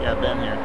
I've been here.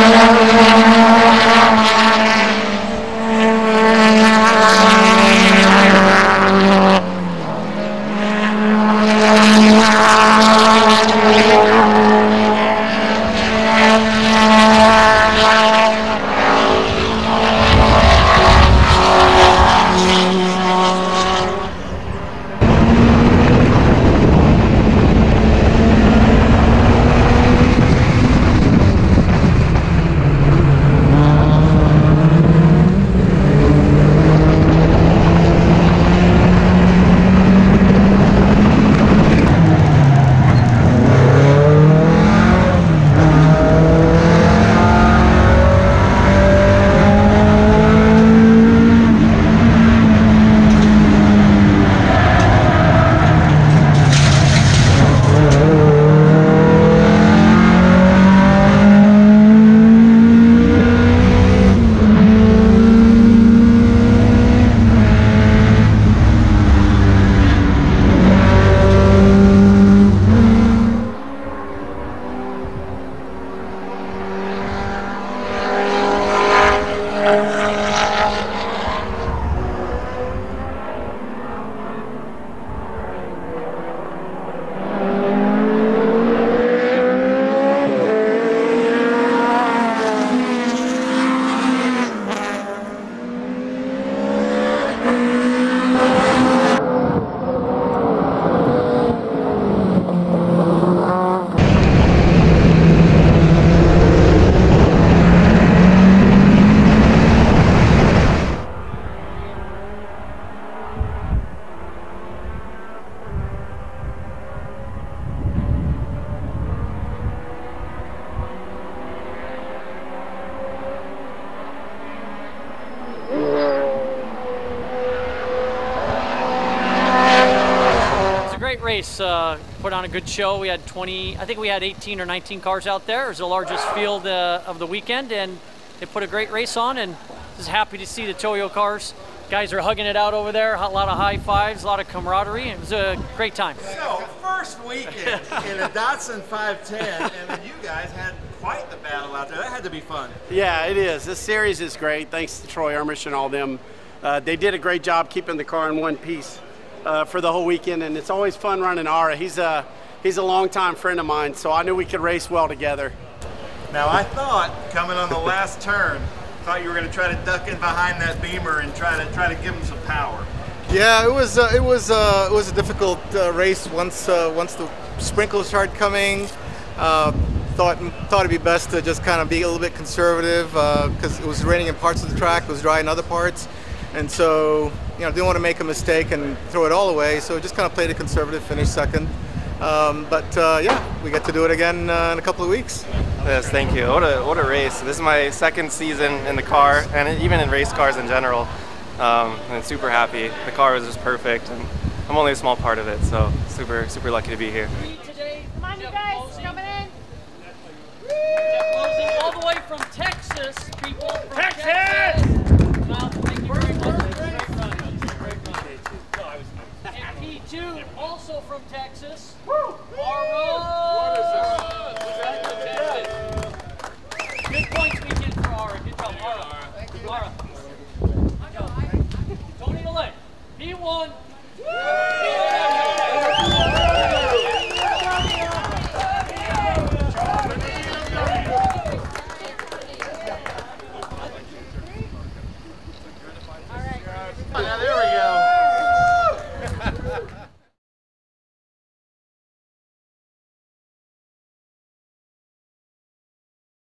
Race, put on a good show. We had 20, I think we had 18 or 19 cars out there. It was the largest field of the weekend, and they put a great race on, and just happy to see the Toyo cars. Guys are hugging it out over there, a lot of high fives, a lot of camaraderie. It was a great time. So, first weekend in a Datsun 510, and then you guys had quite the battle out there. That had to be fun. Yeah, it is. This series is great, thanks to Troy Ermish and all them. They did a great job keeping the car in one piece for the whole weekend, and it's always fun running Ara. He's a longtime friend of mine, so I knew we could race well together. Now I thought, coming on the last turn, thought you were going to try to duck in behind that Beamer and try to give him some power. Yeah, it was a difficult race once the sprinkles started coming. Thought it'd be best to just kind of be a little bit conservative because it was raining in parts of the track, it was dry in other parts, and so didn't want to make a mistake and throw it all away. So just kind of played a conservative, finished second. Yeah, we get to do it again in a couple of weeks. Yes, thank you. What a race! This is my second season in the car, and even in race cars in general. And super happy. The car was just perfect, and I'm only a small part of it, so super lucky to be here. Come on, you guys, coming in. Jeff Wilson, all the way from Texas, beat